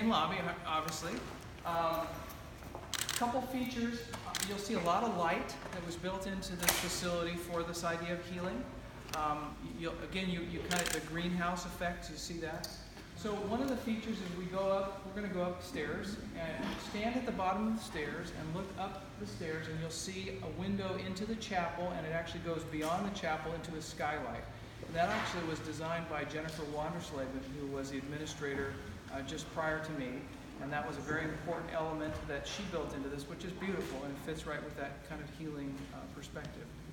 main lobby, obviously. Couple features, you'll see a lot of light that was built into this facility for this idea of healing. Again, you kind of, the greenhouse effect, you see that? So one of the features is we go up, we're going to go upstairs and stand at the bottom of the stairs and look up the stairs, and you'll see a window into the chapel, and it actually goes beyond the chapel into a skylight. And that actually was designed by Jennifer Wandersleben, who was the administrator just prior to me. And that was a very important element that she built into this, which is beautiful and fits right with that kind of healing perspective.